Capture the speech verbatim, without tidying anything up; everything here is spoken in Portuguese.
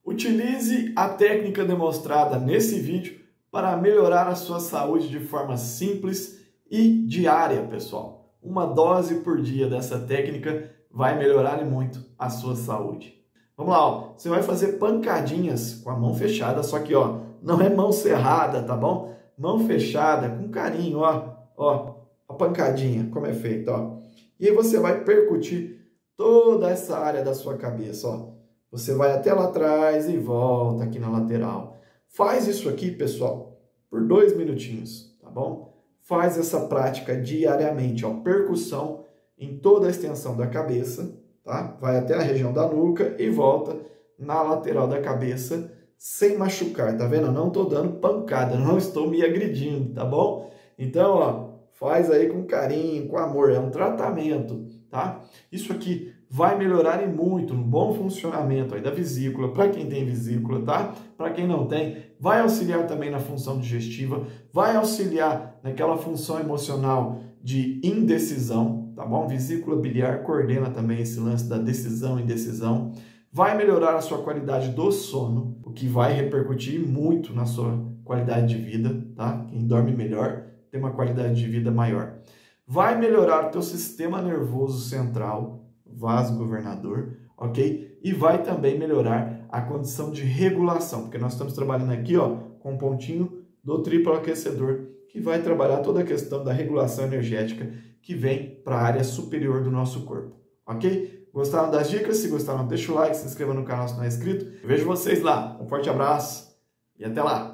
Utilize a técnica demonstrada nesse vídeo para melhorar a sua saúde de forma simples e diária, pessoal. Uma dose por dia dessa técnica vai melhorar muito a sua saúde. Vamos lá, ó. Você vai fazer pancadinhas com a mão fechada, só que ó, não é mão cerrada, tá bom? Mão fechada, com carinho, ó, ó, a pancadinha, como é feito, ó. E aí você vai percutir toda essa área da sua cabeça, ó. Você vai até lá atrás e volta aqui na lateral. Faz isso aqui, pessoal, por dois minutinhos, tá bom? Faz essa prática diariamente, ó, percussão em toda a extensão da cabeça, tá? Vai até a região da nuca e volta na lateral da cabeça sem machucar, tá vendo? Eu não tô dando pancada, não estou me agredindo, tá bom? Então, ó, faz aí com carinho, com amor, é um tratamento, tá? Isso aqui vai melhorar e muito no bom funcionamento aí da vesícula, para quem tem vesícula, tá? Para quem não tem, vai auxiliar também na função digestiva, vai auxiliar naquela função emocional de indecisão, tá bom? Vesícula biliar coordena também esse lance da decisão e indecisão. Vai melhorar a sua qualidade do sono, o que vai repercutir muito na sua qualidade de vida, tá? Quem dorme melhor tem uma qualidade de vida maior. Vai melhorar o teu sistema nervoso central, vasogovernador, ok? E vai também melhorar a condição de regulação, porque nós estamos trabalhando aqui, ó, com um pontinho do triplo aquecedor, que vai trabalhar toda a questão da regulação energética que vem para a área superior do nosso corpo, ok? Gostaram das dicas? Se gostaram, deixa o like, se inscreva no canal se não é inscrito. Eu vejo vocês lá. Um forte abraço e até lá!